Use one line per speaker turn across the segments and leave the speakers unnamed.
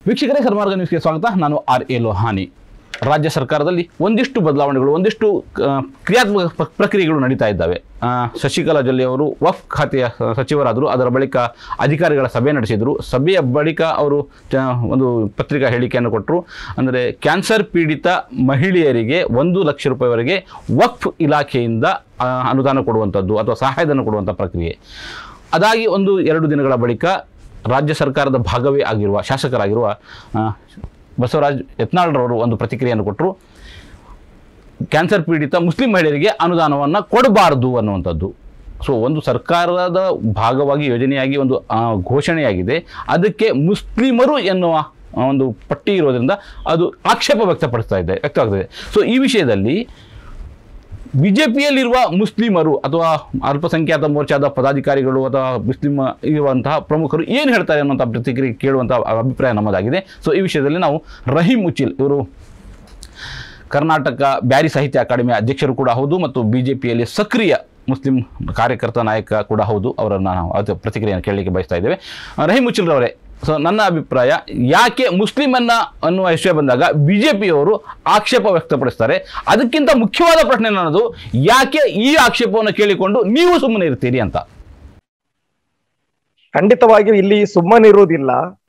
ವೀಕ್ಷಕರೇ, ಕರ್ನಾಟಕ ನ್ಯೂಸ್ಗೆ ಸ್ವಾಗತ. ನಾನು RA ಲೋಹಾನಿ. ರಾಜ್ಯ ಸರ್ಕಾರದಲ್ಲಿ ಒಂದಿಷ್ಟು ಬದಲಾವಣೆಗಳು, ಒಂದಿಷ್ಟು ಕ್ರಿಯಾತ್ಮಕ ಪ್ರಕ್ರಿಯೆಗಳು ನಡೀತಾ ಇದ್ದಾವೆ. ಶಶಿಕಲಾ ಜೊಲ್ಲೆ ಅವರು ವಕ್ಫ್ ಖಾತೆಯ ಸಚಿವರಾದರು. ಅದರ ಬಳಿಕ ಅಧಿಕಾರಿಗಳ ಸಭೆ ನಡೆಸಿದರು. ಸಭೆಯ ಬಳಿಕ ಅವರು ಒಂದು ಪತ್ರಿಕಾ ಹೇಳಿಕೆಯನ್ನು ಕೊಟ್ಟರು. ಅಂದರೆ ಕ್ಯಾನ್ಸರ್ ಪೀಡಿತ ಮಹಿಳೆಯರಿಗೆ 1 ಲಕ್ಷ ರೂಪಾಯಿವರೆಗೆ ವಕ್ಫ್ ಇಲಾಖೆಯಿಂದ ಅನುದಾನ ಕೊಡುವಂಥದ್ದು ಅಥವಾ ಸಹಾಯಧನ ಕೊಡುವಂಥ ಪ್ರಕ್ರಿಯೆ. ಅದಾಗಿ 1-2 ದಿನಗಳ ಬಳಿಕ ರಾಜ್ಯ ಸರ್ಕಾರದ ಭಾಗವೇ ಆಗಿರುವ ಶಾಸಕರಾಗಿರುವ ಬಸವರಾಜ್ ಯತ್ನಾಳ್ರವರು ಒಂದು ಪ್ರತಿಕ್ರಿಯೆಯನ್ನು ಕೊಟ್ಟರು. ಕ್ಯಾನ್ಸರ್ ಪೀಡಿತ ಮುಸ್ಲಿಂ ಮಹಿಳೆಯರಿಗೆ ಅನುದಾನವನ್ನು ಕೊಡಬಾರದು ಅನ್ನುವಂಥದ್ದು. ಸೊ ಒಂದು ಸರ್ಕಾರದ ಭಾಗವಾಗಿ ಯೋಜನೆಯಾಗಿ ಒಂದು ಘೋಷಣೆಯಾಗಿದೆ. ಅದಕ್ಕೆ ಮುಸ್ಲಿಮರು ಎನ್ನುವ ಒಂದು ಪಟ್ಟಿ ಇರೋದ್ರಿಂದ ಅದು ಆಕ್ಷೇಪ ವ್ಯಕ್ತವಾಗ್ತದೆ. ಸೊ ಈ ವಿಷಯದಲ್ಲಿ BJPಯಲ್ಲಿರುವ ಮುಸ್ಲಿಮರು ಅಥವಾ ಅಲ್ಪಸಂಖ್ಯಾತ ಮೋರ್ಚಾದ ಪದಾಧಿಕಾರಿಗಳು ಅಥವಾ ಮುಸ್ಲಿಂ ಇರುವಂತಹ ಪ್ರಮುಖರು ಏನು ಹೇಳ್ತಾರೆ ಅನ್ನುವಂಥ ಪ್ರತಿಕ್ರಿಯೆ ಕೇಳುವಂಥ ಅಭಿಪ್ರಾಯ ನಮ್ಮದಾಗಿದೆ. ಸೊ ಈ ವಿಷಯದಲ್ಲಿ ನಾವು ರಹೀಂ ಉಚ್ಚಿಲ್, ಇವರು ಕರ್ನಾಟಕ ಬ್ಯಾರಿ ಸಾಹಿತ್ಯ ಅಕಾಡೆಮಿಯ ಅಧ್ಯಕ್ಷರು ಕೂಡ ಹೌದು ಮತ್ತು BJPಯಲ್ಲಿ ಸಕ್ರಿಯ ಮುಸ್ಲಿಂ ಕಾರ್ಯಕರ್ತ ನಾಯಕ ಕೂಡ ಹೌದು. ಅವರನ್ನು ನಾವು ಪ್ರತಿಕ್ರಿಯೆಯನ್ನು ಕೇಳಲಿಕ್ಕೆ ಬಯಸ್ತಾ ಇದ್ದೇವೆ. ರಹೀಂ ಉಚ್ಚಿಲ್ರವರೇ, ಸೊ ನನ್ನ ಅಭಿಪ್ರಾಯ, ಯಾಕೆ ಮುಸ್ಲಿಮನ್ನ ಅನ್ನುವ ವಿಷಯ ಬಂದಾಗ BJPಯವರು ಆಕ್ಷೇಪ ವ್ಯಕ್ತಪಡಿಸ್ತಾರೆ? ಅದಕ್ಕಿಂತ ಮುಖ್ಯವಾದ ಪ್ರಶ್ನೆ ನನ್ನದು, ಯಾಕೆ ಈ ಆಕ್ಷೇಪವನ್ನು ಕೇಳಿಕೊಂಡು ನೀವು ಸುಮ್ಮನೆ ಇರ್ತೀರಿ ಅಂತ.
ಖಂಡಿತವಾಗಿಯೂ ಇಲ್ಲಿ ಸುಮ್ಮನಿರುವುದಿಲ್ಲ.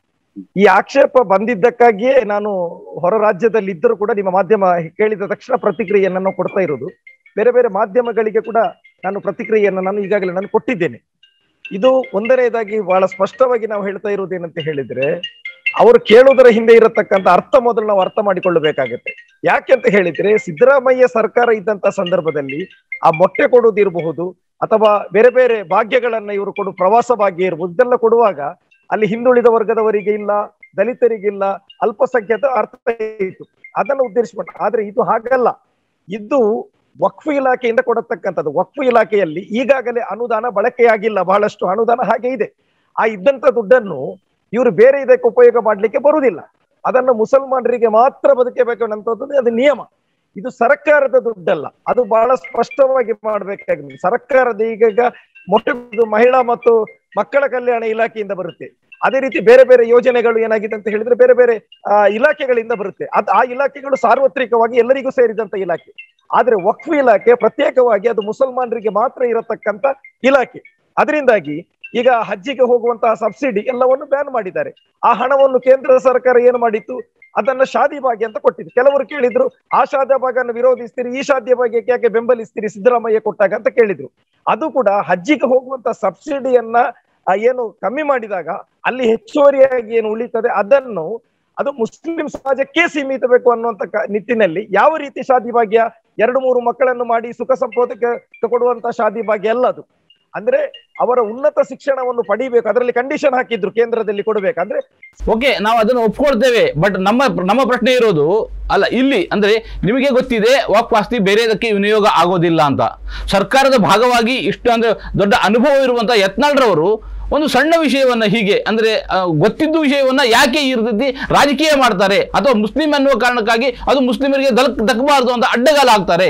ಈ ಆಕ್ಷೇಪ ಬಂದಿದ್ದಕ್ಕಾಗಿಯೇ ನಾನು ಹೊರ ರಾಜ್ಯದಲ್ಲಿ ಇದ್ದರೂ ಕೂಡ ನಿಮ್ಮ ಮಾಧ್ಯಮ ಕೇಳಿದ ತಕ್ಷಣ ಪ್ರತಿಕ್ರಿಯೆಯನ್ನು ಕೊಡ್ತಾ ಇರೋದು. ಬೇರೆ ಬೇರೆ ಮಾಧ್ಯಮಗಳಿಗೆ ಕೂಡ ನಾನು ಪ್ರತಿಕ್ರಿಯೆಯನ್ನು ನಾನು ಈಗಾಗಲೇ ಕೊಟ್ಟಿದ್ದೇನೆ. ಇದು ಒಂದನೇದಾಗಿ ಬಹಳ ಸ್ಪಷ್ಟವಾಗಿ ನಾವು ಹೇಳ್ತಾ ಇರುವುದೇನಂತ ಹೇಳಿದ್ರೆ, ಅವರು ಕೇಳುವುದರ ಹಿಂದೆ ಇರತಕ್ಕಂಥ ಅರ್ಥ ಮೊದಲು ನಾವು ಅರ್ಥ ಮಾಡಿಕೊಳ್ಳಬೇಕಾಗತ್ತೆ. ಯಾಕೆ ಅಂತ ಹೇಳಿದ್ರೆ, ಸಿದ್ದರಾಮಯ್ಯ ಸರ್ಕಾರ ಇದ್ದಂತ ಸಂದರ್ಭದಲ್ಲಿ ಆ ಮೊಟ್ಟೆ ಕೊಡುವುದಿರಬಹುದು ಅಥವಾ ಬೇರೆ ಬೇರೆ ಭಾಗ್ಯಗಳನ್ನ ಇವರು ಪ್ರವಾಸ ಭಾಗ್ಯ ಇರಬಹುದು, ಇದೆಲ್ಲ ಕೊಡುವಾಗ ಅಲ್ಲಿ ಹಿಂದುಳಿದ ವರ್ಗದವರಿಗೆ ಇಲ್ಲ, ದಲಿತರಿಗಿಲ್ಲ, ಅಲ್ಪಸಂಖ್ಯಾತ ಅರ್ಥ ಇತ್ತು, ಅದನ್ನು ಉದ್ದೇಶಿಸಿಕೊಂಡು. ಆದ್ರೆ ಇದು ಹಾಗಲ್ಲ. ಇದು ವಕ್ಫ್ ಇಲಾಖೆಯಿಂದ ಕೊಡತಕ್ಕಂಥದ್ದು. ವಕ್ಫ್ ಇಲಾಖೆಯಲ್ಲಿ ಈಗಾಗಲೇ ಅನುದಾನ ಬಳಕೆಯಾಗಿಲ್ಲ, ಬಹಳಷ್ಟು ಅನುದಾನ ಹಾಗೆ ಇದೆ. ಆ ಇದ್ದಂತ ದುಡ್ಡನ್ನು ಇವರು ಬೇರೆ ಇದಕ್ಕೆ ಉಪಯೋಗ ಮಾಡ್ಲಿಕ್ಕೆ ಬರುವುದಿಲ್ಲ. ಅದನ್ನು ಮುಸಲ್ಮಾನರಿಗೆ ಮಾತ್ರ ಬದುಕಬೇಕು ಅನ್ನುವಂಥದ್ದು ಅದು ನಿಯಮ. ಇದು ಸರ್ಕಾರದ ದುಡ್ಡಲ್ಲ, ಅದು ಬಹಳ ಸ್ಪಷ್ಟವಾಗಿ ಮಾಡ್ಬೇಕಾಗಿದೆ. ಸರ್ಕಾರದ ಈಗ ಮೊಟ್ಟ ಮಹಿಳಾ ಮತ್ತು ಮಕ್ಕಳ ಕಲ್ಯಾಣ ಇಲಾಖೆಯಿಂದ ಬರುತ್ತೆ. ಅದೇ ರೀತಿ ಬೇರೆ ಬೇರೆ ಯೋಜನೆಗಳು ಏನಾಗಿದೆ ಅಂತ ಹೇಳಿದ್ರೆ ಬೇರೆ ಬೇರೆ ಇಲಾಖೆಗಳಿಂದ ಬರುತ್ತೆ. ಆ ಇಲಾಖೆಗಳು ಸಾರ್ವತ್ರಿಕವಾಗಿ ಎಲ್ಲರಿಗೂ ಸೇರಿದಂತ ಇಲಾಖೆ. ಆದ್ರೆ ವಕ್ಫ್ ಇಲಾಖೆ ಪ್ರತ್ಯೇಕವಾಗಿ ಅದು ಮುಸಲ್ಮಾನರಿಗೆ ಮಾತ್ರ ಇರತಕ್ಕಂತ ಇಲಾಖೆ. ಅದರಿಂದಾಗಿ ಈಗ ಹಜ್ಜಿಗೆ ಹೋಗುವಂತಹ ಸಬ್ಸಿಡಿ ಎಲ್ಲವನ್ನು ಬ್ಯಾನ್ ಮಾಡಿದ್ದಾರೆ. ಆ ಹಣವನ್ನು ಕೇಂದ್ರ ಸರ್ಕಾರ ಏನು ಮಾಡಿತ್ತು, ಅದನ್ನ ಶಾದಿ ಭಾಗ್ಯ ಅಂತ ಕೊಟ್ಟಿದ್ದು. ಕೆಲವರು ಕೇಳಿದ್ರು, ಆ ಶಾದಿ ಭಾಗವನ್ನು ವಿರೋಧಿಸ್ತೀರಿ, ಈ ಶಾದಿ ಭಾಗ್ಯಕ್ಕೆ ಯಾಕೆ ಬೆಂಬಲಿಸ್ತೀರಿ ಸಿದ್ದರಾಮಯ್ಯ ಕೊಟ್ಟಾಗ ಅಂತ ಕೇಳಿದ್ರು. ಅದು ಕೂಡ ಹಜ್ಜಿಗೆ ಹೋಗುವಂತ ಸಬ್ಸಿಡಿಯನ್ನ ಏನು ಕಮ್ಮಿ ಮಾಡಿದಾಗ ಅಲ್ಲಿ ಹೆಚ್ಚುವರಿಯಾಗಿ ಏನು ಉಳಿತದೆ ಅದನ್ನು ಅದು ಮುಸ್ಲಿಂ ಸಮಾಜಕ್ಕೆ ಸೀಮಿತಬೇಕು ಅನ್ನುವಂತ ನಿಟ್ಟಿನಲ್ಲಿ ಯಾವ ರೀತಿ ಶಾದಿ ಭಾಗ್ಯ 2-3 ಮಕ್ಕಳನ್ನು ಮಾಡಿ ಸುಖ ಸಂಪದಕ್ಕೆ ಕೊಡುವಂತ ಶಾದಿ ಭಾಗ್ಯ ಅಲ್ಲ ಅದು. ಅಂದ್ರೆ ಅವರ ಉನ್ನತ ಶಿಕ್ಷಣವನ್ನು ಪಡಿಬೇಕು, ಅದರಲ್ಲಿ ಕಂಡೀಷನ್ ಹಾಕಿದ್ರು ಕೇಂದ್ರದಲ್ಲಿ ಕೊಡಬೇಕಂದ್ರೆ.
ಓಕೆ, ನಾವು ಅದನ್ನು ಒಪ್ಕೊಳ್ತೇವೆ. ಬಟ್ ನಮ್ಮ ಪ್ರಶ್ನೆ ಇರೋದು ಅಲ್ಲ ಇಲ್ಲಿ, ಅಂದ್ರೆ ನಿಮಗೆ ಗೊತ್ತಿದೆ ವಕ್ಫ್ ಆಸ್ತಿ ಬೇರೆದಕ್ಕೆ ವಿನಿಯೋಗ ಆಗೋದಿಲ್ಲ ಅಂತ. ಸರ್ಕಾರದ ಭಾಗವಾಗಿ ಇಷ್ಟು ಅಂದ್ರೆ ದೊಡ್ಡ ಅನುಭವ ಇರುವಂತ ಯತ್ನಾಳ್ರವರು ಒಂದು ಸಣ್ಣ ವಿಷಯವನ್ನ ಹೀಗೆ ಅಂದ್ರೆ ಗೊತ್ತಿದ್ದ ವಿಷಯವನ್ನ ಯಾಕೆ ಈ ರೀತಿ ರಾಜಕೀಯ ಮಾಡ್ತಾರೆ? ಅಥವಾ ಮುಸ್ಲಿಂ ಅನ್ನುವ ಕಾರಣಕ್ಕಾಗಿ ಅದು ಮುಸ್ಲಿಮರಿಗೆ ದಕ್ಕಬಾರದು ಅಂತ ಅಡ್ಡಗಾಲ ಆಗ್ತಾರೆ?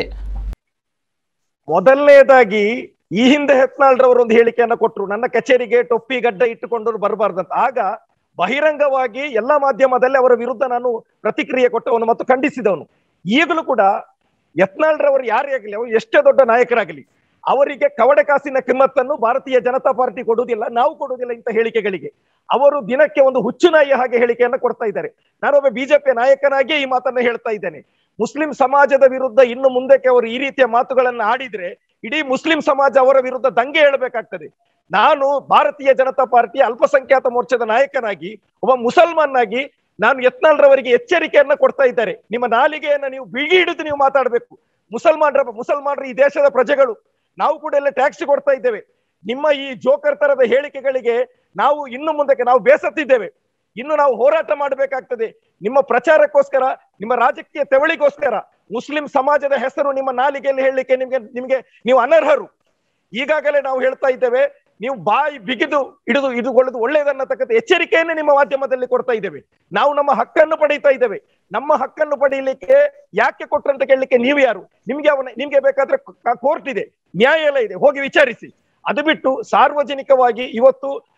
ಮೊದಲನೇದಾಗಿ ಈ ಹಿಂದೆ ಯತ್ನಾಳ್ರವರು ಒಂದು ಹೇಳಿಕೆಯನ್ನ ಕೊಟ್ಟರು, ನನ್ನ ಕಚೇರಿಗೆ ಟೊಪ್ಪಿ ಗಡ್ಡ ಇಟ್ಟುಕೊಂಡು ಬರಬಾರ್ದಂತ. ಆಗ ಬಹಿರಂಗವಾಗಿ ಎಲ್ಲಾ ಮಾಧ್ಯಮದಲ್ಲಿ ಅವರ ವಿರುದ್ಧ ನಾನು ಪ್ರತಿಕ್ರಿಯೆ ಕೊಟ್ಟವನು ಮತ್ತು ಖಂಡಿಸಿದವನು. ಈಗಲೂ ಕೂಡ ಯತ್ನಾಳ್ರವರು ಯಾರೇ ಆಗಲಿ, ಅವರು ಎಷ್ಟೇ ದೊಡ್ಡ ನಾಯಕರಾಗಲಿ, ಅವರಿಗೆ ಕವಡೆ ಕಾಸಿನ ಕಿಮ್ಮತ್ತನ್ನು ಭಾರತೀಯ ಜನತಾ ಪಾರ್ಟಿ ಕೊಡುವುದಿಲ್ಲ, ನಾವು ಕೊಡುವುದಿಲ್ಲ ಇಂಥ ಹೇಳಿಕೆಗಳಿಗೆ. ಅವರು ದಿನಕ್ಕೆ ಒಂದು ಹುಚ್ಚುನಾಯಿಯ ಹಾಗೆ ಹೇಳಿಕೆಯನ್ನ ಕೊಡ್ತಾ ಇದ್ದಾರೆ. ನಾನೊಬ್ಬ BJP ನಾಯಕನಾಗಿಯೇ ಈ ಮಾತನ್ನ ಹೇಳ್ತಾ ಇದ್ದೇನೆ. ಮುಸ್ಲಿಂ ಸಮಾಜದ ವಿರುದ್ಧ ಇನ್ನು ಮುಂದಕ್ಕೆ ಅವರು ಈ ರೀತಿಯ ಮಾತುಗಳನ್ನ ಆಡಿದ್ರೆ ಇಡೀ ಮುಸ್ಲಿಂ ಸಮಾಜ ಅವರ ವಿರುದ್ಧ ದಂಗೆ ಹೇಳಬೇಕಾಗ್ತದೆ. ನಾನು ಭಾರತೀಯ ಜನತಾ ಪಾರ್ಟಿ ಅಲ್ಪಸಂಖ್ಯಾತ ಮೋರ್ಚಾದ ನಾಯಕನಾಗಿ, ಒಬ್ಬ ಮುಸಲ್ಮಾನಾಗಿ ನಾನು ಯತ್ನಾಳ್ರವರಿಗೆ ಎಚ್ಚರಿಕೆಯನ್ನ ಕೊಡ್ತಾ ಇದ್ದಾರೆ. ನಿಮ್ಮ ನಾಲಿಗೆಯನ್ನ ನೀವು ಬಿಗಿ ಹಿಡಿದು ನೀವು ಮಾತಾಡಬೇಕು. ಮುಸಲ್ಮಾನರು ಈ ದೇಶದ ಪ್ರಜೆಗಳು, ನಾವು ಕೂಡ ಎಲ್ಲ ಟ್ಯಾಕ್ಸ್ ಕೊಡ್ತಾ ಇದ್ದೇವೆ. ನಿಮ್ಮ ಈ ಜೋಕರ್ ತರದ ಹೇಳಿಕೆಗಳಿಗೆ ನಾವು ಇನ್ನು ಮುಂದಕ್ಕೆ ನಾವು ಬೇಸತ್ತಿದ್ದೇವೆ. ಇನ್ನು ನಾವು ಹೋರಾಟ ಮಾಡಬೇಕಾಗ್ತದೆ. ನಿಮ್ಮ ಪ್ರಚಾರಕ್ಕೋಸ್ಕರ, ನಿಮ್ಮ ರಾಜಕೀಯ ತೆವಳಿಗೋಸ್ಕರ ಮುಸ್ಲಿಂ ಸಮಾಜದ ಹೆಸರು ನಿಮ್ಮ ನಾಲಿಗೆಯಲ್ಲಿ ಹೇಳಲಿಕ್ಕೆ ನೀವು ಅನರ್ಹರು. ಈಗಾಗಲೇ ನಾವು ಹೇಳ್ತಾ ಇದ್ದೇವೆ, ನೀವು ಬಾಯಿ ಬಿಗಿದು ಹಿಡಿದುಕೊಳ್ಳೋದು ಒಳ್ಳೆಯದನ್ನತಕ್ಕಂಥ ಎಚ್ಚರಿಕೆಯನ್ನೇ ನಿಮ್ಮ ಮಾಧ್ಯಮದಲ್ಲಿ ಕೊಡ್ತಾ ಇದ್ದೇವೆ. ನಾವು ನಮ್ಮ ಹಕ್ಕನ್ನು ಪಡೀತಾ ಇದ್ದೇವೆ. ನಮ್ಮ ಹಕ್ಕನ್ನು ಪಡೀಲಿಕ್ಕೆ ಯಾಕೆ ಕೊಟ್ರು ಅಂತ ಕೇಳಲಿಕ್ಕೆ ನೀವು ಯಾರು? ನಿಮ್ಗೆ ಬೇಕಾದ್ರೆ ಕೋರ್ಟ್ ಇದೆ, ನ್ಯಾಯಾಲಯ ಇದೆ, ಹೋಗಿ ವಿಚಾರಿಸಿ. ಅದು ಬಿಟ್ಟು ಸಾರ್ವಜನಿಕವಾಗಿ ಇವತ್ತು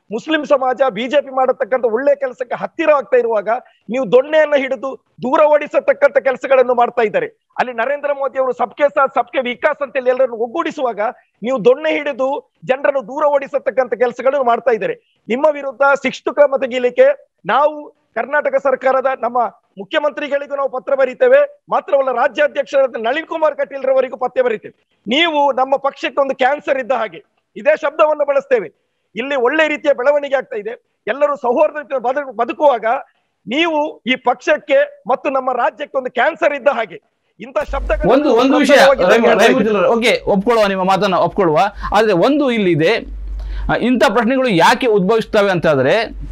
ಮುಸ್ಲಿಂ ಸಮಾಜ ಬಿಜೆಪಿ ಮಾಡತಕ್ಕಂಥ ಒಳ್ಳೆ ಕೆಲಸಕ್ಕೆ ಹತ್ತಿರ ಆಗ್ತಾ ಇರುವಾಗ ನೀವು ದೊಣ್ಣೆಯನ್ನ ಹಿಡಿದು ದೂರ ಓಡಿಸತಕ್ಕಂಥ ಕೆಲಸಗಳನ್ನು ಮಾಡ್ತಾ ಇದ್ದಾರೆ. ಅಲ್ಲಿ ನರೇಂದ್ರ ಮೋದಿ ಅವರು ಸಬ್ಕೆ ಸಾಥ್ ಸಬ್ಕೆ ವಿಕಾಸ್ ಅಂತೇಳಿ ಎಲ್ಲರನ್ನು ಒಗ್ಗೂಡಿಸುವಾಗ ನೀವು ದೊಣ್ಣೆ ಹಿಡಿದು ಜನರನ್ನು ದೂರ ಓಡಿಸತಕ್ಕಂಥ ಕೆಲಸಗಳನ್ನು ಮಾಡ್ತಾ ಇದ್ದಾರೆ. ನಿಮ್ಮ ವಿರುದ್ಧ ಶಿಸ್ತು ಕ್ರಮ ತೆಗೀಲಿಕ್ಕೆ ನಾವು ಕರ್ನಾಟಕ ಸರ್ಕಾರದ ನಮ್ಮ ಮುಖ್ಯಮಂತ್ರಿಗಳಿಗೂ ನಾವು ಪತ್ರ ಬರೀತೇವೆ, ಮಾತ್ರವಲ್ಲ ರಾಜ್ಯಾಧ್ಯಕ್ಷರಾದ ನಳಿನ್ ಕುಮಾರ್ ಕಟೀಲ್ ರವರಿಗೂ ಪತ್ರ ಬರೀತೇವೆ. ನೀವು ನಮ್ಮ ಪಕ್ಷಕ್ಕೆ ಒಂದು ಕ್ಯಾನ್ಸರ್ ಇದ್ದ ಹಾಗೆ, ಇದೇ ಶಬ್ದವನ್ನು ಬಳಸ್ತೇವೆ. ಇಲ್ಲಿ ಒಳ್ಳೆ ರೀತಿಯ ಬೆಳವಣಿಗೆ ಆಗ್ತಾ ಇದೆ, ಎಲ್ಲರೂ ಸೌಹಾರ್ದ ಬದುಕುವಾಗ ನೀವು ಈ ಪಕ್ಷಕ್ಕೆ ಮತ್ತು ನಮ್ಮ ರಾಜ್ಯಕ್ಕೆ ಒಂದು ಕ್ಯಾನ್ಸರ್ ಇದ್ದ ಹಾಗೆ ಇಂಥ ಶಬ್ದ
ಒಂದು ವಿಷಯ ಓಕೆ, ಒಪ್ಕೊಳ್ಳುವ, ನಿಮ್ಮ ಮಾತನ್ನ ಒಪ್ಕೊಳ್ಳುವ. ಆದ್ರೆ ಒಂದು ಇಲ್ಲಿದೆ, ಇಂಥ ಪ್ರಶ್ನೆಗಳು ಯಾಕೆ ಉದ್ಭವಿಸ್ತವೆ ಅಂತ ಆದ್ರೆ,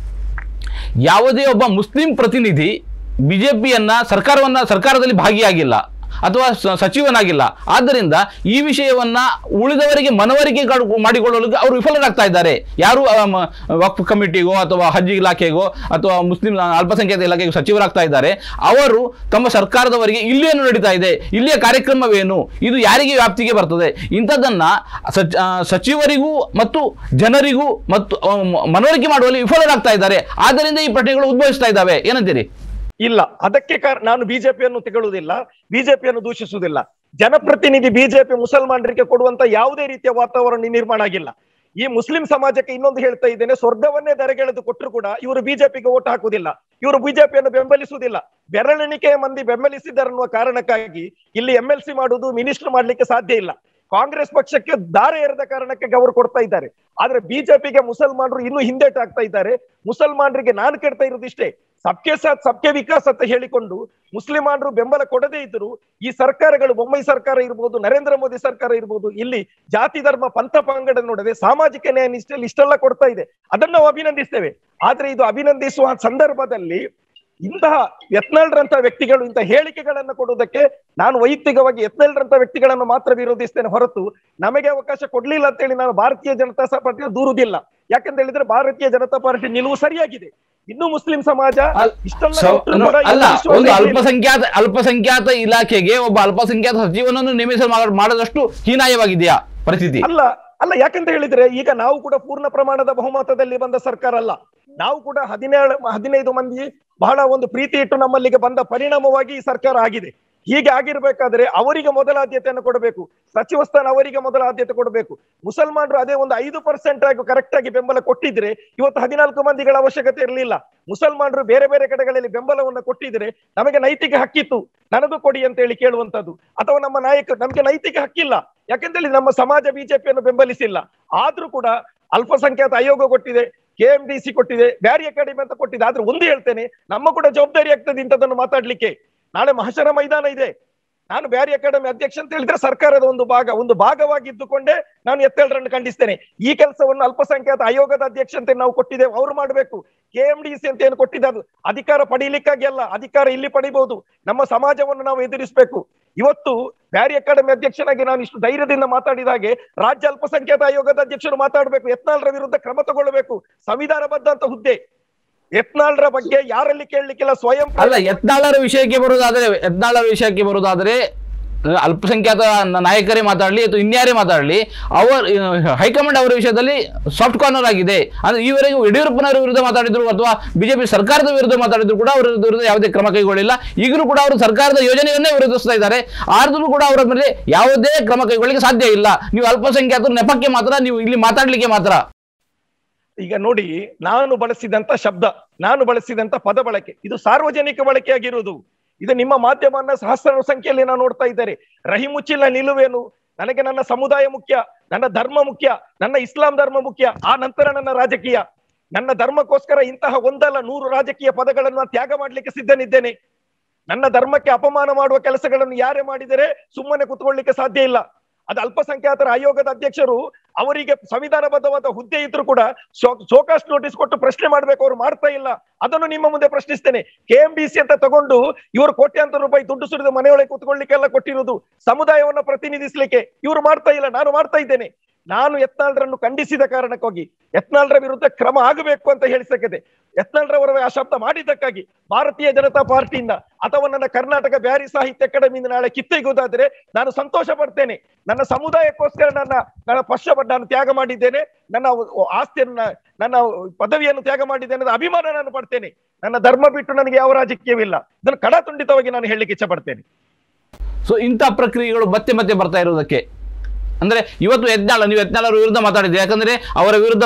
ಯಾವುದೇ ಒಬ್ಬ ಮುಸ್ಲಿಂ ಪ್ರತಿನಿಧಿ ಬಿಜೆಪಿಯನ್ನ ಸರ್ಕಾರದಲ್ಲಿ ಭಾಗಿಯಾಗಿಲ್ಲ ಅಥವಾ ಸಚಿವನಾಗಿಲ್ಲ. ಆದ್ದರಿಂದ ಈ ವಿಷಯವನ್ನ ಉಳಿದವರಿಗೆ ಮನವರಿಕೆ ಮಾಡಿಕೊಳ್ಳಲು ಅವರು ವಿಫಲರಾಗ್ತಾ ಇದ್ದಾರೆ. ಯಾರು ವಕ್ಫ್ ಕಮಿಟಿಗೋ ಅಥವಾ ಹಜ್ ಇಲಾಖೆಗೋ ಅಥವಾ ಮುಸ್ಲಿಂ ಅಲ್ಪಸಂಖ್ಯಾತ ಇಲಾಖೆಗೂ ಸಚಿವರಾಗ್ತಾ ಇದ್ದಾರೆ. ಅವರು ತಮ್ಮ ಸರ್ಕಾರದವರಿಗೆ ಇಲ್ಲೇನು ನಡೀತಾ ಇದೆ, ಇಲ್ಲಿಯ ಕಾರ್ಯಕ್ರಮವೇನು, ಇದು ಯಾರಿಗೆ ವ್ಯಾಪ್ತಿಗೆ ಬರ್ತದೆ, ಇಂಥದ್ದನ್ನ ಸಚಿವರಿಗೂ ಮತ್ತು ಜನರಿಗೂ ಮತ್ತು ಮನವರಿಕೆ ಮಾಡುವಲ್ಲಿ ವಿಫಲರಾಗ್ತಾ ಇದ್ದಾರೆ. ಆದ್ದರಿಂದ ಈ ಪ್ರಶ್ನೆಗಳು ಉದ್ಭವಿಸ್ತಾ ಇದ್ದಾವೆ. ಏನಂತೀರಿ?
ಇಲ್ಲ, ಅದಕ್ಕೆ ನಾನು ಬಿಜೆಪಿಯನ್ನು ತೆಗೊಳ್ಳುವುದಿಲ್ಲ, ಬಿಜೆಪಿಯನ್ನು ದೂಷಿಸುವುದಿಲ್ಲ. ಜನಪ್ರತಿನಿಧಿ ಬಿಜೆಪಿ ಮುಸಲ್ಮಾನರಿಗೆ ಕೊಡುವಂತ ಯಾವುದೇ ರೀತಿಯ ವಾತಾವರಣ ನಿರ್ಮಾಣ ಆಗಿಲ್ಲ. ಈ ಮುಸ್ಲಿಂ ಸಮಾಜಕ್ಕೆ ಇನ್ನೊಂದು ಹೇಳ್ತಾ ಇದ್ದೇನೆ, ಸ್ವರ್ಗವನ್ನೇ ಧರೆಗೆಳೆದು ಕೊಟ್ಟರು ಕೂಡ ಇವರು ಬಿಜೆಪಿಗೆ ಓಟ್ ಹಾಕುವುದಿಲ್ಲ, ಇವರು ಬಿಜೆಪಿಯನ್ನು ಬೆಂಬಲಿಸುವುದಿಲ್ಲ. ಬೆರಳೆಣಿಕೆಯ ಮಂದಿ ಬೆಂಬಲಿಸಿದ್ದಾರೆನ್ನುವ ಕಾರಣಕ್ಕಾಗಿ ಇಲ್ಲಿ MLC ಮಾಡುವುದು, ಮಿನಿಸ್ಟರ್ ಮಾಡ್ಲಿಕ್ಕೆ ಸಾಧ್ಯ ಇಲ್ಲ. ಕಾಂಗ್ರೆಸ್ ಪಕ್ಷಕ್ಕೆ ದಾರೆ ಎರೆದ ಕಾರಣಕ್ಕೆ ಅವರು ಕೊಡ್ತಾ ಇದ್ದಾರೆ. ಆದ್ರೆ ಬಿಜೆಪಿಗೆ ಮುಸಲ್ಮಾನರು ಇನ್ನೂ ಹಿಂದೇಟ್ ಆಗ್ತಾ ಇದ್ದಾರೆ. ಮುಸಲ್ಮಾನರಿಗೆ ನಾನು ಕೇಳ್ತಾ ಇರೋದು ಇಷ್ಟೇ, ಸಬ್ಕೆ ಸಾಥ್ ಸಬ್ಕೆ ವಿಕಾಸ್ ಅಂತ ಹೇಳಿಕೊಂಡು ಮುಸ್ಲಿಮಾನರು ಬೆಂಬಲ ಕೊಡದೇ ಇದ್ರು ಈ ಸರ್ಕಾರಗಳು, ಬೊಮ್ಮಾಯಿ ಸರ್ಕಾರ ಇರ್ಬೋದು, ನರೇಂದ್ರ ಮೋದಿ ಸರ್ಕಾರ ಇರ್ಬೋದು, ಇಲ್ಲಿ ಜಾತಿ ಧರ್ಮ ಪಂಥ ಪಂಗಡ ನೋಡದೆ ಸಾಮಾಜಿಕ ನ್ಯಾಯ ನಿಷ್ಠೆಯಲ್ಲಿ ಇಷ್ಟೆಲ್ಲ ಕೊಡ್ತಾ ಇದೆ. ಅದನ್ನು ನಾವು ಅಭಿನಂದಿಸ್ತೇವೆ. ಆದ್ರೆ ಇದು ಅಭಿನಂದಿಸುವ ಸಂದರ್ಭದಲ್ಲಿ ಇಂತಹ ಯತ್ನಾಳ್ರಂತ ವ್ಯಕ್ತಿಗಳು ಇಂತಹ ಹೇಳಿಕೆಗಳನ್ನು ಕೊಡುವುದಕ್ಕೆ ನಾನು ವೈಯಕ್ತಿಕವಾಗಿ ಯತ್ನಾಳ್ರಂತ ವ್ಯಕ್ತಿಗಳನ್ನು ಮಾತ್ರ ವಿರೋಧಿಸ್ತೇನೆ ಹೊರತು ನಮಗೆ ಅವಕಾಶ ಕೊಡ್ಲಿಲ್ಲ ಅಂತ ಹೇಳಿ ನಾನು ಭಾರತೀಯ ಜನತಾ ಪಾರ್ಟಿಯ ದೂರುವುದಿಲ್ಲ. ಯಾಕಂತ ಹೇಳಿದ್ರೆ ಭಾರತೀಯ ಜನತಾ ಪಾರ್ಟಿ ನಿಲುವು ಸರಿಯಾಗಿದೆ. ಇನ್ನು ಮುಸ್ಲಿಂ ಸಮಾಜ
ಒಂದು ಅಲ್ಪಸಂಖ್ಯಾತ ಇಲಾಖೆಗೆ ಒಬ್ಬ ಅಲ್ಪಸಂಖ್ಯಾತ ಸಚಿವನನ್ನು ನೇಮಿಸಲು ಮಾಡದಷ್ಟು ಹೀನಾಯವಾಗಿದೆಯಾ ಪರಿಸ್ಥಿತಿ?
ಅಲ್ಲ, ಯಾಕಂತ ಹೇಳಿದ್ರೆ ಈಗ ನಾವು ಕೂಡ ಪೂರ್ಣ ಪ್ರಮಾಣದ ಬಹುಮತದಲ್ಲಿ ಬಂದ ಸರ್ಕಾರ ಅಲ್ಲ. ನಾವು ಕೂಡ 15 ಮಂದಿ ಬಹಳ ಒಂದು ಪ್ರೀತಿ ಇಟ್ಟು ನಮ್ಮಲ್ಲಿಗೆ ಬಂದ ಪರಿಣಾಮವಾಗಿ ಈ ಸರ್ಕಾರ ಆಗಿದೆ. ಹೀಗೆ ಆಗಿರ್ಬೇಕಾದ್ರೆ ಅವರಿಗೆ ಮೊದಲ ಆದ್ಯತೆಯನ್ನು ಕೊಡಬೇಕು, ಸಚಿವ ಸ್ಥಾನ ಅವರಿಗೆ ಮೊದಲ ಆದ್ಯತೆ ಕೊಡಬೇಕು. ಮುಸಲ್ಮಾನರು ಅದೇ ಒಂದು 5% ಆಗಿ ಕರೆಕ್ಟ್ ಆಗಿ ಬೆಂಬಲ ಕೊಟ್ಟಿದ್ರೆ ಇವತ್ತು 14 ಮಂದಿಗಳ ಅವಶ್ಯಕತೆ ಇರಲಿಲ್ಲ. ಮುಸಲ್ಮಾನರು ಬೇರೆ ಬೇರೆ ಕಡೆಗಳಲ್ಲಿ ಬೆಂಬಲವನ್ನು ಕೊಟ್ಟಿದ್ರೆ ನಮಗೆ ನೈತಿಕ ಹಕ್ಕಿತ್ತು, ನನಗೂ ಕೊಡಿ ಅಂತ ಹೇಳಿ ಕೇಳುವಂತದ್ದು. ಅಥವಾ ನಮ್ಮ ನಾಯಕರು ನಮಗೆ ನೈತಿಕ ಹಕ್ಕಿಲ್ಲ, ಯಾಕೆಂತೇಳಿ ನಮ್ಮ ಸಮಾಜ ಬಿಜೆಪಿಯನ್ನು ಬೆಂಬಲಿಸಿಲ್ಲ. ಆದ್ರೂ ಕೂಡ ಅಲ್ಪಸಂಖ್ಯಾತ ಆಯೋಗ ಕೊಟ್ಟಿದೆ, KMDC ಕೊಟ್ಟಿದೆ, ಬ್ಯಾರಿ ಅಕಾಡೆಮಿ ಅಂತ ಕೊಟ್ಟಿದೆ. ಆದ್ರೆ ಒಂದು ಹೇಳ್ತೇನೆ, ನಮ್ಮ ಕೂಡ ಜವಾಬ್ದಾರಿ ಆಗ್ತದೆ ಇಂಥದ್ದನ್ನು ಮಾತಾಡ್ಲಿಕ್ಕೆ. ನಾಳೆ ಮಹಶರ ಮೈದಾನ ಇದೆ. ನಾನು ಬ್ಯಾರಿ ಅಕಾಡೆಮಿ ಅಧ್ಯಕ್ಷ ಅಂತ ಹೇಳಿದ್ರೆ ಸರ್ಕಾರದ ಒಂದು ಭಾಗವಾಗಿದ್ದುಕೊಂಡೇ ನಾನು ಯತ್ನಾಳ್ರನ್ನು ಖಂಡಿಸ್ತೇನೆ. ಈ ಕೆಲಸವನ್ನು ಅಲ್ಪಸಂಖ್ಯಾತ ಆಯೋಗದ ಅಧ್ಯಕ್ಷ ಅಂತ ನಾವು ಕೊಟ್ಟಿದ್ದೇವೆ, ಅವ್ರು ಮಾಡ್ಬೇಕು. KMDC ಅಂತ ಏನು ಕೊಟ್ಟಿದೆ ಅದು ಅಧಿಕಾರ ಪಡೀಲಿಕ್ಕಾಗಿ ಅಲ್ಲ, ಅಧಿಕಾರ ಇಲ್ಲಿ ಪಡಿಬಹುದು. ನಮ್ಮ ಸಮಾಜವನ್ನು ನಾವು ಎದುರಿಸಬೇಕು. ಇವತ್ತು ಬ್ಯಾರಿ ಅಕಾಡೆಮಿ ಅಧ್ಯಕ್ಷನಾಗಿ ನಾನು ಇಷ್ಟು ಧೈರ್ಯದಿಂದ ಮಾತಾಡಿದ ಹಾಗೆ ರಾಜ್ಯ ಅಲ್ಪಸಂಖ್ಯಾತ ಆಯೋಗದ ಅಧ್ಯಕ್ಷರು ಮಾತಾಡಬೇಕು, ಯತ್ನಾಳ್ರ ವಿರುದ್ಧ ಕ್ರಮ ತಗೊಳ್ಬೇಕು. ಸಂವಿಧಾನಬದ್ಧ ಅಂತ ಹುದ್ದೆ. ಯತ್ನಾಳ್ರ ಬಗ್ಗೆ ಯಾರಲ್ಲಿ ಕೇಳಲಿಕ್ಕಿಲ್ಲ, ಸ್ವಯಂ
ಅಲ್ಲ. ಯತ್ನಾಳರ ವಿಷಯಕ್ಕೆ ಬರುವುದಾದ್ರೆ ಅಲ್ಪಸಂಖ್ಯಾತ ನಾಯಕರೇ ಮಾತಾಡಲಿ ಅಥವಾ ಇನ್ಯಾರೇ ಮಾತಾಡಲಿ, ಹೈಕಮಾಂಡ್ ಅವರ ವಿಷಯದಲ್ಲಿ ಸಾಫ್ಟ್ ಕಾರ್ನರ್ ಆಗಿದೆ. ಅಂದ್ರೆ ಈವರೆಗೂ ಯಡಿಯೂರಪ್ಪನವರ ವಿರುದ್ಧ ಮಾತಾಡಿದ್ರು ಅಥವಾ ಬಿಜೆಪಿ ಸರ್ಕಾರದ ವಿರುದ್ಧ ಮಾತಾಡಿದ್ರು ಕೂಡ ಅವರ ವಿರುದ್ಧ ಯಾವುದೇ ಕ್ರಮ ಕೈಗೊಳ್ಳಿಲ್ಲ. ಈಗಲೂ ಕೂಡ ಅವರು ಸರ್ಕಾರದ ಯೋಜನೆಯನ್ನೇ ವಿರೋಧಿಸ್ತಾ ಇದ್ದಾರೆ. ಆದ್ರೂ ಕೂಡ ಅವರ ಮೇಲೆ ಯಾವುದೇ ಕ್ರಮ ಕೈಗೊಳ್ಳಲಿಕ್ಕೆ ಸಾಧ್ಯ ಇಲ್ಲ. ನೀವು ಅಲ್ಪಸಂಖ್ಯಾತರು ನೆಪಕ್ಕೆ ಮಾತ್ರ, ನೀವು ಇಲ್ಲಿ ಮಾತಾಡ್ಲಿಕ್ಕೆ ಮಾತ್ರ.
ಈಗ ನೋಡಿ, ನಾನು ಬಳಸಿದಂತ ಶಬ್ದ, ನಾನು ಬಳಸಿದಂತ ಪದ ಬಳಕೆ ಇದು ಸಾರ್ವಜನಿಕ ಬಳಕೆಯಾಗಿರುವುದು. ಇದು ನಿಮ್ಮ ಮಾಧ್ಯಮವನ್ನ ಸಹಸ್ರಾರು ಸಂಖ್ಯೆಯಲ್ಲಿ ನಾನು ನೋಡ್ತಾ ಇದ್ದಾರೆ. ರಹಿಮುಚ್ಚಿಲ್ಲ ನಿಲುವೇನು, ನನಗೆ ನನ್ನ ಸಮುದಾಯ ಮುಖ್ಯ, ನನ್ನ ಧರ್ಮ ಮುಖ್ಯ, ನನ್ನ ಇಸ್ಲಾಂ ಧರ್ಮ ಮುಖ್ಯ, ಆ ನಂತರ ನನ್ನ ರಾಜಕೀಯ. ನನ್ನ ಧರ್ಮಕ್ಕೋಸ್ಕರ ಇಂತಹ 100 ರಾಜಕೀಯ ಪದಗಳನ್ನು ತ್ಯಾಗ ಮಾಡ್ಲಿಕ್ಕೆ ಸಿದ್ಧನಿದ್ದೇನೆ. ನನ್ನ ಧರ್ಮಕ್ಕೆ ಅಪಮಾನ ಮಾಡುವ ಕೆಲಸಗಳನ್ನು ಯಾರೇ ಮಾಡಿದರೆ ಸುಮ್ಮನೆ ಕುತ್ಕೊಳ್ಳಿಕ್ಕೆ ಸಾಧ್ಯ ಇಲ್ಲ. ಅದು ಅಲ್ಪಸಂಖ್ಯಾತರ ಆಯೋಗದ ಅಧ್ಯಕ್ಷರು, ಅವರಿಗೆ ಸಂವಿಧಾನಬದ್ಧವಾದ ಹುದ್ದೆ ಇದ್ರು ಕೂಡ ಶೋಕಾಸ್ ನೋಟಿಸ್ ಕೊಟ್ಟು ಪ್ರಶ್ನೆ ಮಾಡ್ಬೇಕು, ಅವರು ಮಾಡ್ತಾ ಇಲ್ಲ. ಅದನ್ನು ನಿಮ್ಮ ಮುಂದೆ ಪ್ರಶ್ನಿಸ್ತೇನೆ. KMDC ಅಂತ ತಗೊಂಡು ಇವರು ಕೋಟ್ಯಾಂತರ ರೂಪಾಯಿ ದುಡ್ಡು ಸುರಿದು ಮನೆಯೊಳಗೆ ಕುತ್ಕೊಳ್ಳಿಕ್ಕೆಲ್ಲ ಕೊಟ್ಟಿರುವುದು, ಸಮುದಾಯವನ್ನ ಪ್ರತಿನಿಧಿಸ್ಲಿಕ್ಕೆ ಇವರು ಮಾಡ್ತಾ ಇಲ್ಲ, ನಾನು ಮಾಡ್ತಾ ಇದ್ದೇನೆ. ನಾನು ಯತ್ನಾಳ್ರನ್ನು ಖಂಡಿಸಿದ ಕಾರಣಕ್ಕಾಗಿ ಯತ್ನಾಳ್ರ ವಿರುದ್ಧ ಕ್ರಮ ಆಗಬೇಕು ಅಂತ ಹೇಳಿಸಕ್ಕಿದೆ. ಯತ್ನಾಳ್ರವರ ಆ ಶಬ್ದ ಮಾಡಿದ್ದಕ್ಕಾಗಿ ಭಾರತೀಯ ಜನತಾ ಪಾರ್ಟಿಯಿಂದ ಅಥವಾ ನನ್ನ ಕರ್ನಾಟಕ ಬ್ಯಾರಿ ಸಾಹಿತ್ಯ ಅಕಾಡೆಮಿಯಿಂದ ನಾಳೆ ಕಿತ್ತೆಗುವುದಾದ್ರೆ ನಾನು ಸಂತೋಷ ಪಡ್ತೇನೆ. ನನ್ನ ಸಮುದಾಯಕ್ಕೋಸ್ಕರ ನನ್ನ ನಾನು ತ್ಯಾಗ ಮಾಡಿದ್ದೇನೆ, ನನ್ನ ಆಸ್ತಿಯನ್ನ ನನ್ನ ಪದವಿಯನ್ನು ತ್ಯಾಗ ಮಾಡಿದ್ದೇನೆ ಅನ್ನೋದು ಅಭಿಮಾನ ನಾನು ಪಡ್ತೇನೆ. ನನ್ನ ಧರ್ಮ ಬಿಟ್ಟು ನನಗೆ ಯಾವ ರಾಜಕೀಯವಿಲ್ಲ. ಇದನ್ನು ಕಡತುಂಡಿತವಾಗಿ ನಾನು ಹೇಳಲಿಕ್ಕೆ ಇಚ್ಛೆ ಪಡ್ತೇನೆ.
ಸೊ ಇಂಥ ಪ್ರಕ್ರಿಯೆಗಳು ಮತ್ತೆ ಮತ್ತೆ ಬರ್ತಾ ಇರೋದಕ್ಕೆ ಅಂದರೆ ಇವತ್ತು ನೀವು ಯತ್ನಾಳ್ ಅವರ ವಿರುದ್ಧ ಮಾತಾಡಿದ್ರೆ, ಯಾಕಂದರೆ ಅವರ ವಿರುದ್ಧ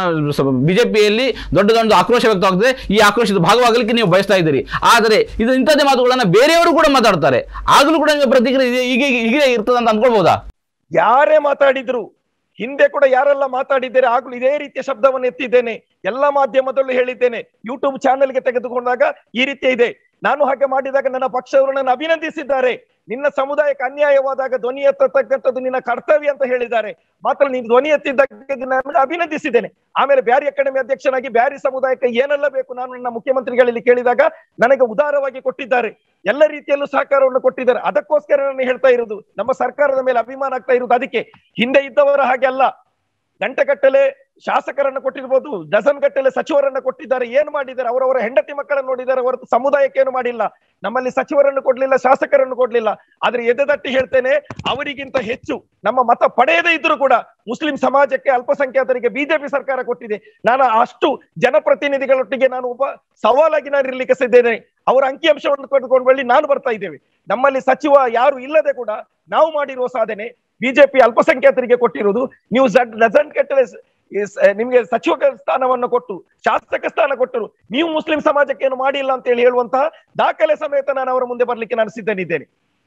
ಬಿಜೆಪಿಯಲ್ಲಿ ದೊಡ್ಡ ಆಕ್ರೋಶ ವ್ಯಕ್ತವಾಗ್ತದೆ. ಈ ಆಕ್ರೋಶದ ಭಾಗವಾಗಲಿಕ್ಕೆ ನೀವು ಬಯಸ್ತಾ ಇದ್ದೀರಿ. ಆದರೆ ಇದು ಇಂಥದ್ದೇ ಮಾತುಗಳನ್ನು ಬೇರೆಯವರು ಕೂಡ ಮಾತಾಡ್ತಾರೆ, ಆಗಲೂ ಕೂಡ ನೀವು ಪ್ರತಿಕ್ರಿಯೆ ಹೀಗೆ ಇರ್ತದೆ ಅಂತ ಅಂದ್ಕೊಳ್ಬೋದಾ?
ಯಾರೇ ಮಾತಾಡಿದ್ರು, ಹಿಂದೆ ಕೂಡ ಯಾರೆಲ್ಲ ಮಾತಾಡಿದ್ದೇನೆ ಆಗ್ಲೂ ಇದೇ ರೀತಿಯ ಶಬ್ದವನ್ನು ಎತ್ತಿದ್ದೇನೆ. ಎಲ್ಲ ಮಾಧ್ಯಮದಲ್ಲೂ ಹೇಳಿದ್ದೇನೆ. ಯೂಟ್ಯೂಬ್ ಚಾನೆಲ್ಗೆ ತೆಗೆದುಕೊಂಡಾಗ ಈ ರೀತಿ ಇದೆ. ನಾನು ಹಾಗೆ ಮಾಡಿದಾಗ ನನ್ನ ಪಕ್ಷವರು ನನ್ನ ಅಭಿನಂದಿಸಿದ್ದಾರೆ. ನಿನ್ನ ಸಮುದಾಯಕ್ಕೆ ಅನ್ಯಾಯವಾದಾಗ ಧ್ವನಿ ಎತ್ತತಕ್ಕಂಥದ್ದು ನಿನ್ನ ಕರ್ತವ್ಯ ಅಂತ ಹೇಳಿದ್ದಾರೆ. ಮಾತ್ರ ನೀನು ಧ್ವನಿ ಎತ್ತಿದ್ದಕ್ಕೆ ನಾನು ಅಭಿನಂದಿಸಿದ್ದೇನೆ. ಆಮೇಲೆ ಬ್ಯಾರಿ ಅಕಾಡೆಮಿ ಅಧ್ಯಕ್ಷನಾಗಿ ಬ್ಯಾರಿ ಸಮುದಾಯಕ್ಕೆ ಏನೆಲ್ಲ ಬೇಕು ನಾನು ನನ್ನ ಮುಖ್ಯಮಂತ್ರಿಗಳಲ್ಲಿ ಕೇಳಿದಾಗ ನನಗೆ ಉದಾರವಾಗಿ ಕೊಟ್ಟಿದ್ದಾರೆ. ಎಲ್ಲ ರೀತಿಯಲ್ಲೂ ಸಹಕಾರವನ್ನು ಕೊಟ್ಟಿದ್ದಾರೆ. ಅದಕ್ಕೋಸ್ಕರ ನಾನು ಹೇಳ್ತಾ ಇರುವುದು, ನಮ್ಮ ಸರ್ಕಾರದ ಮೇಲೆ ಅಭಿಮಾನ ಆಗ್ತಾ ಇರುವುದು ಅದಕ್ಕೆ. ಹಿಂದೆ ಇದ್ದವರ ಹಾಗೆ ಅಲ್ಲ. ಗಂಟೆಗಟ್ಟಲೆ ಶಾಸಕರನ್ನು ಕೊಟ್ಟಿರ್ಬೋದು, ಡಜನ್ ಗಟ್ಟಲೆ ಸಚಿವರನ್ನ ಕೊಟ್ಟಿದ್ದಾರೆ. ಏನು ಮಾಡಿದ್ದಾರೆ? ಅವರವರ ಹೆಂಡತಿ ಮಕ್ಕಳನ್ನು ನೋಡಿದ್ದಾರೆ ಹೊರತು ಸಮುದಾಯಕ್ಕೆ ಏನು ಮಾಡಿಲ್ಲ. ನಮ್ಮಲ್ಲಿ ಸಚಿವರನ್ನು ಕೊಡ್ಲಿಲ್ಲ, ಶಾಸಕರನ್ನು ಕೊಡ್ಲಿಲ್ಲ. ಆದ್ರೆ ಎದೆದಟ್ಟಿ ಹೇಳ್ತೇನೆ, ಅವರಿಗಿಂತ ಹೆಚ್ಚು ನಮ್ಮ ಮತ ಪಡೆಯದೇ ಇದ್ರು ಕೂಡ ಮುಸ್ಲಿಂ ಸಮಾಜಕ್ಕೆ, ಅಲ್ಪಸಂಖ್ಯಾತರಿಗೆ ಬಿಜೆಪಿ ಸರ್ಕಾರ ಕೊಟ್ಟಿದೆ. ನಾನು ಅಷ್ಟು ಜನಪ್ರತಿನಿಧಿಗಳೊಟ್ಟಿಗೆ ನಾನು ಸವಾಲಾಗಿ ನಾನು ಇರ್ಲಿಕ್ಕೆ ಸಿದ್ದೇನೆ. ಅವರ ಅಂಕಿಅಂಶವನ್ನು ತೆಗೆದುಕೊಂಡು ಬಳಿ ನಾನು ಬರ್ತಾ ಇದ್ದೇವೆ. ನಮ್ಮಲ್ಲಿ ಸಚಿವ ಯಾರು ಇಲ್ಲದೆ ಕೂಡ ನಾವು ಮಾಡಿರುವ ಸಾಧನೆ ಬಿಜೆಪಿ ಅಲ್ಪಸಂಖ್ಯಾತರಿಗೆ ಕೊಟ್ಟಿರುವುದು. ನೀವು ಡಜನ್ ಗಟ್ಟಲೆ ನಿಮ್ಗೆ ಸಚಿವ ಸ್ಥಾನವನ್ನು ಕೊಟ್ಟು ಶಾಸಕ ಸ್ಥಾನ ಕೊಟ್ಟರು, ನೀವು ಮುಸ್ಲಿಂ ಸಮಾಜಕ್ಕೆ ಏನು ಮಾಡಿಲ್ಲ ಅಂತ ಹೇಳುವಂತಹ ದಾಖಲೆ ಸಮೇತ ನಾನು ಅವರ ಮುಂದೆ ಬರ್ಲಿಕ್ಕೆ ನಾನು ಸಿದ್ಧನಿದ್ದೇನೆ.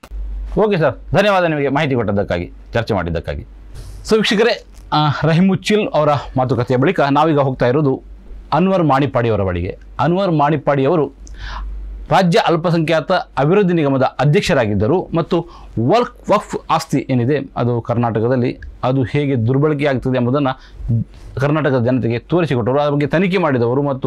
ಓಕೆ ಸರ್, ಧನ್ಯವಾದ ನಿಮಗೆ ಮಾಹಿತಿ ಕೊಟ್ಟದ್ದಕ್ಕಾಗಿ, ಚರ್ಚೆ ಮಾಡಿದ್ದಕ್ಕಾಗಿ. ಸೊ ವೀಕ್ಷಕರೇ, ರಹೀಮುಚ್ಚಿಲ್ ಅವರ ಮಾತುಕತೆಯ ಬಳಿಕ ನಾವೀಗ ಹೋಗ್ತಾ ಇರೋದು ಅನ್ವರ್ ಮಾಣಿಪ್ಪಾಡಿಯವರ ಬಳಿಗೆ. ಅನ್ವರ್ ಮಾಣಿಪ್ಪಾಡಿಯವರು ರಾಜ್ಯ ಅಲ್ಪಸಂಖ್ಯಾತ ಅಭಿವೃದ್ಧಿ ನಿಗಮದ ಅಧ್ಯಕ್ಷರಾಗಿದ್ದರು ಮತ್ತು ವಕ್ಫ್ ಆಸ್ತಿ ಏನಿದೆ ಅದು ಕರ್ನಾಟಕದಲ್ಲಿ ಅದು ಹೇಗೆ ದುರ್ಬಳಕೆ ಆಗ್ತದೆ ಎಂಬುದನ್ನು ಕರ್ನಾಟಕದ ಜನತೆಗೆ ತೋರಿಸಿಕೊಟ್ಟರು. ಅದರ ಬಗ್ಗೆ ತನಿಖೆ ಮಾಡಿದವರು ಮತ್ತು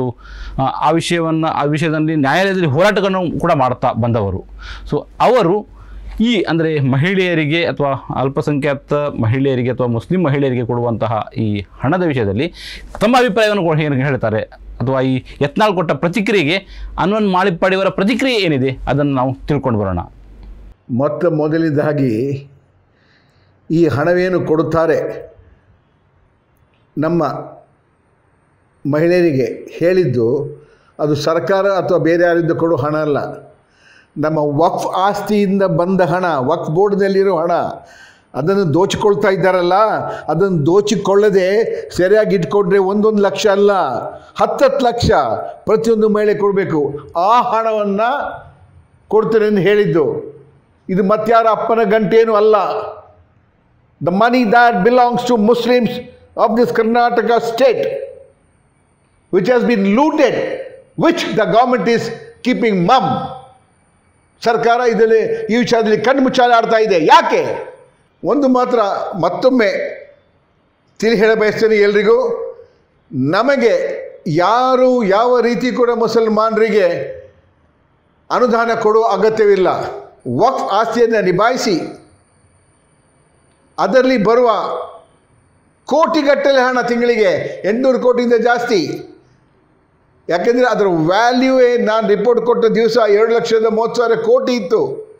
ಆ ವಿಷಯದಲ್ಲಿ ನ್ಯಾಯಾಲಯದಲ್ಲಿ ಹೋರಾಟಗಳನ್ನು ಕೂಡ ಮಾಡ್ತಾ ಬಂದವರು. ಸೊ ಅವರು ಅಂದರೆ ಮಹಿಳೆಯರಿಗೆ ಅಥವಾ ಅಲ್ಪಸಂಖ್ಯಾತ ಮಹಿಳೆಯರಿಗೆ ಅಥವಾ ಮುಸ್ಲಿಂ ಮಹಿಳೆಯರಿಗೆ ಕೊಡುವಂತಹ ಈ ಹಣದ ವಿಷಯದಲ್ಲಿ ತಮ್ಮ ಅಭಿಪ್ರಾಯವನ್ನು ಹೇಳ್ತಾರೆ. ಅಥವಾ ಈ ಯತ್ನಾಳ್ ಕೊಟ್ಟ ಪ್ರತಿಕ್ರಿಯೆಗೆ ಅನ್ವರ್ ಮಾಣಿಪ್ಪಾಡಿಯವರ ಪ್ರತಿಕ್ರಿಯೆ ಏನಿದೆ ಅದನ್ನು ನಾವು ತಿಳ್ಕೊಂಡು ಬರೋಣ.
ಮೊದಲನೇದಾಗಿ ಈ ಹಣವೇನು ಕೊಡುತ್ತಾರೆ ನಮ್ಮ ಮಹಿಳೆಯರಿಗೆ ಹೇಳಿದ್ದು ಅದು ಸರ್ಕಾರ ಅಥವಾ ಬೇರೆ ಯಾರಿಂದ ಕೊಡೋ ಹಣ ಅಲ್ಲ. ನಮ್ಮ ವಕ್ಫ್ ಆಸ್ತಿಯಿಂದ ಬಂದ ಹಣ, ವಕ್ಫ್ ಬೋರ್ಡ್ನಲ್ಲಿರೋ ಹಣ, ಅದನ್ನು ದೋಚಿಕೊಳ್ತಾ ಇದ್ದಾರಲ್ಲ, ಅದನ್ನು ದೋಚಿಕೊಳ್ಳದೆ ಸರಿಯಾಗಿ ಇಟ್ಕೊಂಡ್ರೆ 1 ಲಕ್ಷ ಅಲ್ಲ 10 ಲಕ್ಷ ಪ್ರತಿಯೊಂದು ಮಹಿಳೆ ಕೊಡಬೇಕು. ಆ ಹಣವನ್ನು ಕೊಡ್ತಾರೆ ಎಂದು ಹೇಳಿದ್ದು. ಇದು ಮತ್ಯಾರ ಅಪ್ಪನ ಗಂಟೇನು ಅಲ್ಲ. The money that belongs to Muslims of this Karnataka state which has been looted, which the government is keeping mum. ಸರ್ಕಾರ ಇದರಲ್ಲಿ ಈ ವಿಚಾರದಲ್ಲಿ ಕಣ್ಣು ಮುಚ್ಚಾಲೆ ಆಡ್ತಾ ಇದೆ. ಯಾಕೆ? ಒಂದು ಮಾತ್ರ ಮತ್ತೊಮ್ಮೆ ತಿಳಿ ಹೇಳ ಬಯಸ್ತೇನೆ ಎಲ್ರಿಗೂ, ನಮಗೆ ಯಾರು ಯಾವ ರೀತಿ ಕೂಡ ಮುಸಲ್ಮಾನರಿಗೆ ಅನುದಾನ ಕೊಡುವ ಅಗತ್ಯವಿಲ್ಲ. ವಕ್ಫ್ ಆಸ್ತಿಯನ್ನು ನಿಭಾಯಿಸಿ ಅದರಲ್ಲಿ ಬರುವ ಕೋಟಿಗಟ್ಟಲೆ ಹಣ, ತಿಂಗಳಿಗೆ 800 ಕೋಟಿಯಿಂದ ಜಾಸ್ತಿ. ಯಾಕೆಂದರೆ ಅದರ ವ್ಯಾಲ್ಯೂವೇ ನಾನು ರಿಪೋರ್ಟ್ ಕೊಟ್ಟ ದಿವಸ 2,30,000 ಕೋಟಿ ಇತ್ತು.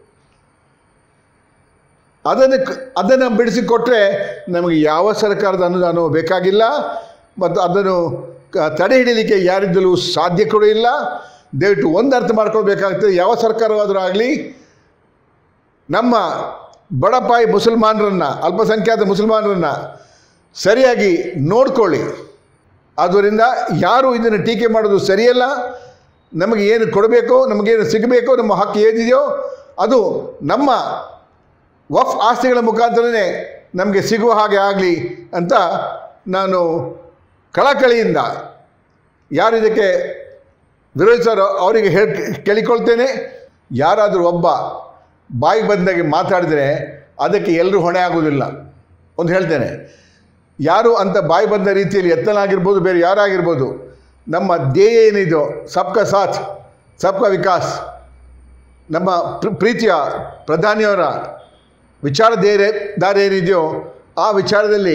ಅದನ್ನು ಬಿಡಿಸಿಕೊಟ್ರೆ ನಮಗೆ ಯಾವ ಸರ್ಕಾರದ ಅನುದಾನವೂ ಬೇಕಾಗಿಲ್ಲ ಮತ್ತು ಅದನ್ನು ತಡೆ ಹಿಡಿಯಲಿಕ್ಕೆ ಯಾರಿದ್ದಲೂ ಸಾಧ್ಯ ಕೂಡ ಇಲ್ಲ. ದಯವಿಟ್ಟು ಒಂದು ಅರ್ಥ ಮಾಡ್ಕೊಳ್ಬೇಕಾಗ್ತದೆ, ಯಾವ ಸರ್ಕಾರವಾದರೂ ಆಗಲಿ ನಮ್ಮ ಬಡಪಾಯಿ ಮುಸಲ್ಮಾನರನ್ನು, ಅಲ್ಪಸಂಖ್ಯಾತ ಮುಸಲ್ಮಾನರನ್ನು ಸರಿಯಾಗಿ ನೋಡ್ಕೊಳ್ಳಿ. ಆದ್ದರಿಂದ ಯಾರು ಇದನ್ನು ಟೀಕೆ ಮಾಡೋದು ಸರಿಯಲ್ಲ. ನಮಗೆ ಏನು ಕೊಡಬೇಕೋ, ನಮಗೇನು ಸಿಗಬೇಕೋ, ನಮ್ಮ ಹಕ್ಕು ಏನಿದೆಯೋ ಅದು ನಮ್ಮ ವಕ್ಫ್ ಆಸ್ತಿಗಳ ಮುಖಾಂತರನೇ ನಮಗೆ ಸಿಗುವ ಹಾಗೆ ಆಗಲಿ ಅಂತ ನಾನು ಕಳಕಳಿಯಿಂದ ಯಾರು ಇದಕ್ಕೆ ವಿರೋಧಿಸೋರೋ ಅವರಿಗೆ ಕೇಳಿಕೊಳ್ತೇನೆ. ಯಾರಾದರೂ ಒಬ್ಬ ಬಾಯಿಗೆ ಬಂದಾಗೆ ಮಾತಾಡಿದರೆ ಅದಕ್ಕೆ ಎಲ್ಲರೂ ಹೊಣೆ ಆಗೋದಿಲ್ಲ. ಒಂದು ಹೇಳ್ತೇನೆ, ಯಾರು ಅಂತ ಬಾಯಿ ಬಂದ ರೀತಿಯಲ್ಲಿ ಯತ್ನಾಳಾಗಿರ್ಬೋದು, ಬೇರೆ ಯಾರಾಗಿರ್ಬೋದು, ನಮ್ಮ ಧ್ಯೇಯ ಏನಿದೆಯೋ ಸಬ್ಕಾ ಸಾಥ್ ಸಬ್ಕಾ ವಿಕಾಸ್, ನಮ್ಮ ಪ್ರೀತಿಯ ಪ್ರಧಾನಿಯವರ ವಿಚಾರಧಾರೆ ಏನಿದೆಯೋ ಆ ವಿಚಾರದಲ್ಲಿ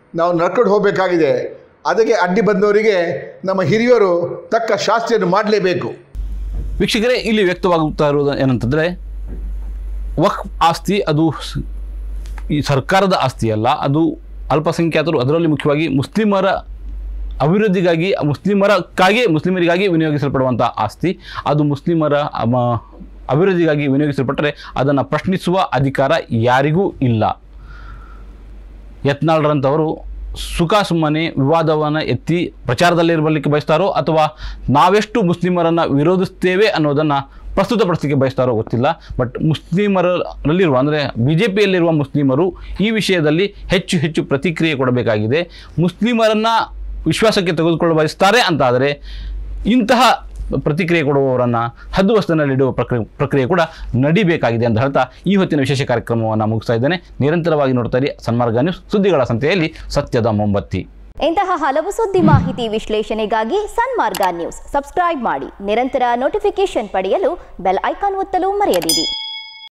ನಾವು ನಡ್ಕೊಂಡು ಹೋಗಬೇಕಾಗಿದೆ. ಅದಕ್ಕೆ ಅಡ್ಡಿ ಬಂದವರಿಗೆ ನಮ್ಮ ಹಿರಿಯರು ತಕ್ಕ ಶಾಸ್ತಿಯನ್ನು ಮಾಡಲೇಬೇಕು.
ವೀಕ್ಷಕರೇ, ಇಲ್ಲಿ ವ್ಯಕ್ತವಾಗುತ್ತಾ ಇರುವುದು ಏನಂತಂದರೆ, ವಕ್ಫ್ ಆಸ್ತಿ ಅದು ಈ ಸರ್ಕಾರದ ಆಸ್ತಿ ಅಲ್ಲ, ಅದು ಅಲ್ಪಸಂಖ್ಯಾತರು, ಅದರಲ್ಲಿ ಮುಖ್ಯವಾಗಿ ಮುಸ್ಲಿಮರ ಅಭಿವೃದ್ಧಿಗಾಗಿ ಮುಸ್ಲಿಮರಿಗಾಗಿ ವಿನಿಯೋಗಿಸಲ್ಪಡುವಂಥ ಆಸ್ತಿ. ಅದು ಮುಸ್ಲಿಮರ ಅಭಿವೃದ್ಧಿಗಾಗಿ ವಿನಿಯೋಗಿಸಲ್ಪಟ್ಟರೆ ಅದನ್ನು ಪ್ರಶ್ನಿಸುವ ಅಧಿಕಾರ ಯಾರಿಗೂ ಇಲ್ಲ. ಯತ್ನಾಳ್ರಂಥವರು ಸುಮ್ಮನೆ ವಿವಾದವನ್ನು ಎತ್ತಿ ಪ್ರಚಾರದಲ್ಲಿರಲಿಕ್ಕೆ ಬಯಸ್ತಾರೋ ಅಥವಾ ನಾವೆಷ್ಟು ಮುಸ್ಲಿಮರನ್ನು ವಿರೋಧಿಸ್ತೇವೆ ಅನ್ನೋದನ್ನು ಪ್ರಸ್ತುತಪಡಿಸಲಿಕ್ಕೆ ಬಯಸ್ತಾರೋ ಗೊತ್ತಿಲ್ಲ. ಬಟ್ ಮುಸ್ಲಿಮರಲ್ಲಿರುವ ಅಂದರೆ BJPಯಲ್ಲಿರುವ ಮುಸ್ಲಿಮರು ಈ ವಿಷಯದಲ್ಲಿ ಹೆಚ್ಚು ಪ್ರತಿಕ್ರಿಯೆ ಕೊಡಬೇಕಾಗಿದೆ. ಮುಸ್ಲಿಮರನ್ನು ವಿಶ್ವಾಸಕ್ಕೆ ತೆಗೆದುಕೊಳ್ಳ ಬಯಸ್ತಾರೆ ಅಂತಾದರೆ ಇಂತಹ ಪ್ರತಿಕ್ರಿಯೆ ಕೊಡುವವರನ್ನು ಹದ್ದುಬಸ್ತಿನಲ್ಲಿಡುವ ಪ್ರಕ್ರಿಯೆ ಕೂಡ ನಡಿಬೇಕಾಗಿದೆ ಅಂತ ಹೇಳ್ತಾ ಈ ಹೊತ್ತಿನ ವಿಶೇಷ ಕಾರ್ಯಕ್ರಮವನ್ನು ಮುಗಿಸ್ತಾ ಇದ್ದೇನೆ. ನಿರಂತರವಾಗಿ ನೋಡ್ತಾ ಇರಿ ಸನ್ಮಾರ್ಗ ನ್ಯೂಸ್, ಸುದ್ದಿಗಳ ಸಂತೆಯಲ್ಲಿ ಸತ್ಯದ ಮೊಂಬತ್ತಿ.
ಇಂತಹ ಹಲವು ಸುದ್ದಿ ಮಾಹಿತಿ ವಿಶ್ಲೇಷಣೆಗಾಗಿ ಸನ್ಮಾರ್ಗ ನ್ಯೂಸ್ ಸಬ್ಸ್ಕ್ರೈಬ್ ಮಾಡಿ. ನಿರಂತರ ನೋಟಿಫಿಕೇಶನ್ ಪಡೆಯಲು ಬೆಲ್ ಐಕಾನ್ ಒತ್ತಲು ಮರೆಯದಿರಿ.